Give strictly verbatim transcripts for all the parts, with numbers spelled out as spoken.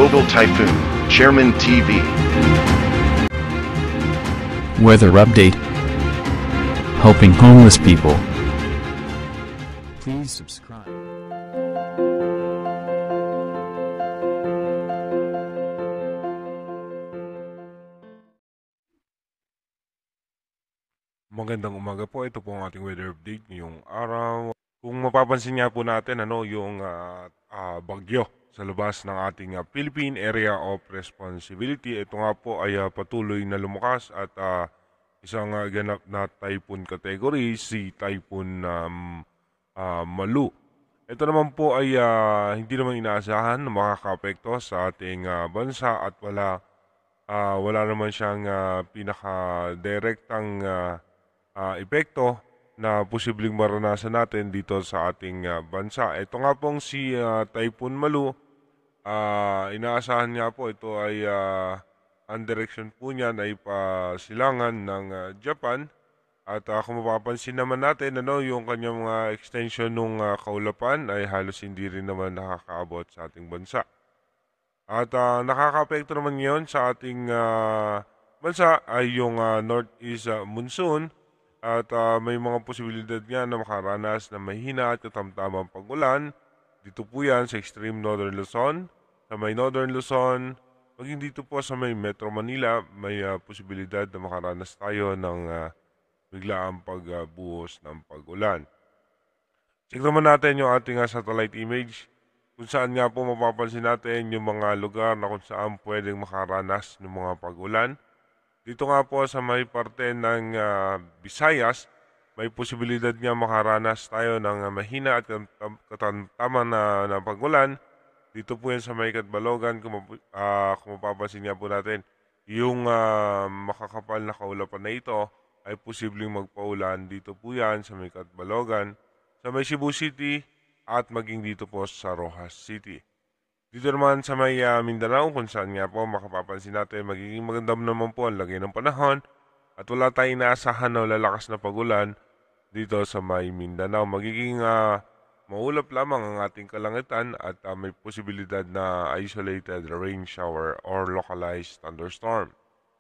Global Typhoon, Chairman T V. Weather update. Helping homeless people. Please subscribe. Magandang umaga po. Ito po ang ating weather update ngayong araw. Kung mapapansin nga po natin ano, yung uh, uh, bagyo sa labas ng ating uh, Philippine Area of Responsibility. Ito nga po ay uh, patuloy na lumakas at uh, isang uh, ganap na typhoon category, si Typhoon um, uh, Malou. Ito naman po ay uh, hindi naman inaasahan na makaka-apekto sa ating uh, bansa at wala, uh, wala naman siyang uh, pinaka-direktang uh, Uh, epekto na posibleng maranasan natin dito sa ating uh, bansa. Ito nga pong si uh, Typhoon Malou, uh, inaasahan nga po ito ay uh, ang direction po niyan ay pasilangan ng uh, Japan at uh, kung mapapansin naman natin ano, yung kanyang uh, extension ng uh, kaulapan ay halos hindi rin naman nakakaabot sa ating bansa. At uh, nakaka-apekto naman ngayon sa ating uh, bansa ay yung uh, Northeast uh, Monsoon. At uh, may mga posibilidad nga na makaranas na mahina at katamtamang pag-ulan. Dito po yan sa extreme northern Luzon, sa may northern Luzon, maging dito po sa may Metro Manila, may uh, posibilidad na makaranas tayo ng uh, biglaang pagbuhos uh, ng pag-ulan. Check naman natin yung ating uh, satellite image, kung saan nga po mapapansin natin yung mga lugar na kung saan pwedeng makaranas ng mga pag-ulan. Dito nga po sa may parte ng uh, Visayas, may posibilidad nga makaranas tayo ng uh, mahina at katamtaman na, na pag-ulan. Dito po yan sa may Katbalogan, kung, uh, kung mapapansin nga po natin, yung uh, makakapal na kaulapan na ito ay posibleng magpaulan. Dito po yan sa may Katbalogan, sa may Cebu City at maging dito po sa Rojas City. Dito naman sa may uh, Mindanao, kung saan nga po makapapansin natin, magiging maganda naman po ang lagay ng panahon at wala tayong inaasahan na lalakas na pagulan dito sa may Mindanao. Magiging uh, maulap lamang ang ating kalangitan at uh, may posibilidad na isolated rain shower or localized thunderstorm.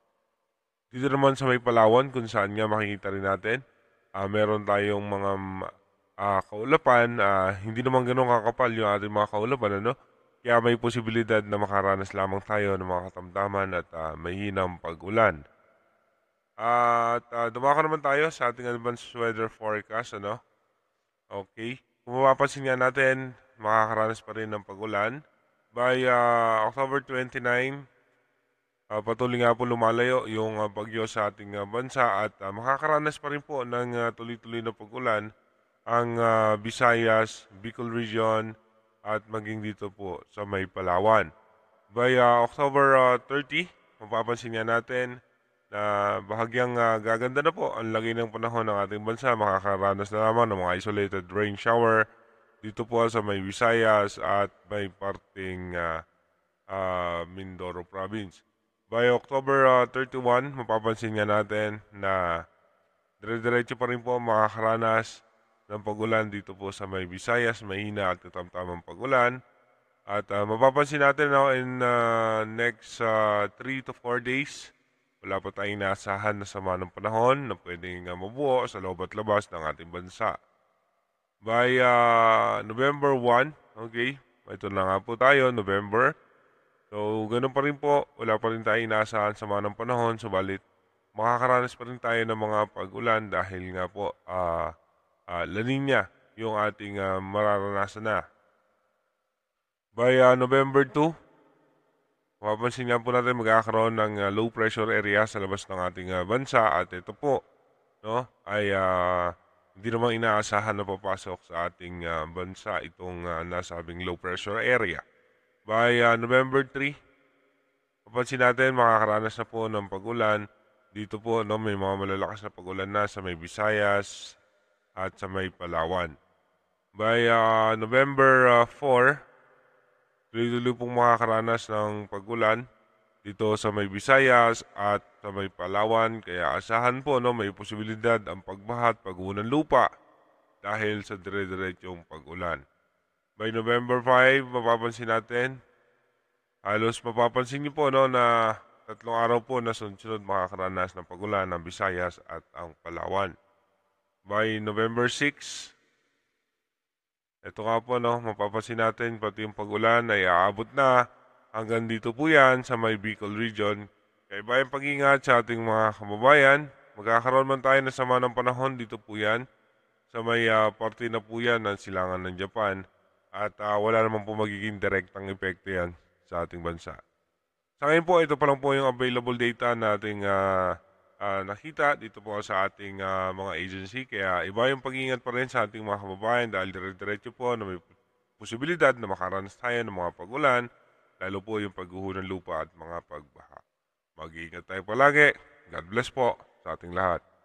Dito naman sa may Palawan, kung saan nga makikita rin natin, uh, meron tayong mga uh, kaulapan, uh, hindi naman ganun kakapal yung ating mga kaulapan, ano? Kaya may posibilidad na makaranas lamang tayo ng mga katamtaman at uh, mahinang pag-ulan. At uh, dumako naman tayo sa ating advanced weather forecast. Ano? Okay. Kung mapapansin nga natin, makakaranas pa rin ng pag-ulan. By uh, October twenty-ninth, uh, patuloy nga po lumalayo yung uh, bagyo sa ating uh, bansa at uh, makakaranas pa rin po ng uh, tuloy-tuloy na pag-ulan ang uh, Visayas, Bicol Region, at maging dito po sa may Palawan. By uh, October uh, thirtieth, mapapansin nga natin na bahagyang uh, gaganda na po ang lagay ng panahon ng ating bansa. Makakaranas na naman ng mga isolated rain shower dito po sa may Visayas at may parting uh, uh, Mindoro Province. By October uh, thirty-first, mapapansin nga natin na dire-diretso pa rin po makakaranas ng pag-ulan dito po sa may Visayas, mahina at katamtamang pag-ulan. At uh, mapapansin natin now in uh, next uh, three to four days, wala pa tayong naasahan na sama ng panahon na pwedeng uh, mabuo sa loob at labas ng ating bansa. By uh, November first, okay, ito na nga po tayo, November. So, ganun pa rin po, wala pa rin tayong naasahan sama ng panahon, subalit makakaranas pa rin tayo ng mga pag-ulan dahil nga po, ah, uh, Uh, La Nina yung ating uh, mararanasan na. By uh, November second, mapapansin nga po natin magkakaroon ng uh, low pressure area sa labas ng ating uh, bansa at ito po no, ay uh, hindi naman inaasahan na papasok sa ating uh, bansa itong uh, nasabing low pressure area. By uh, November third, mapapansin natin makakaranas na po ng pag-ulan. Dito po no, may mga malalakas na pag-ulan na sa may Visayas at sa may Palawan. By uh, November uh, fourth, tuloy-tuloy pong makakaranas ng pag-ulan dito sa may Visayas at sa may Palawan. Kaya asahan po no, may posibilidad ang pagbaha at pag-uho ng lupa dahil sa dire-diretsong pag-ulan. By November fifth, mapapansin natin Halos mapapansin niyo po no, na tatlong araw po na sunod-sunod makakaranas ng pagulan ng Visayas at ang Palawan. By November sixth, ito nga po no, mapapansin natin pati yung pagulan ay aabot na hanggang dito po yan sa may Bicol region. Kaya bayang pag-ingat sa ating mga kababayan, magkakaroon man tayo na sama ng panahon dito po yan. Sa may uh, parte na po yan ng silangan ng Japan at uh, wala naman po magiging direktang epekto yan sa ating bansa. Sa ngayon po, ito pa lang po yung available data na ating uh, uh, nakita dito po sa ating uh, mga agency. Kaya iba yung pag-iingat pa rin sa ating mga kababayan dahil dire-diretso po na may posibilidad na makaranas tayo ng mga pagulan, lalo po yung pagguho ng lupa at mga pagbaha. Mag-iingat tayo palagi. God bless po sa ating lahat.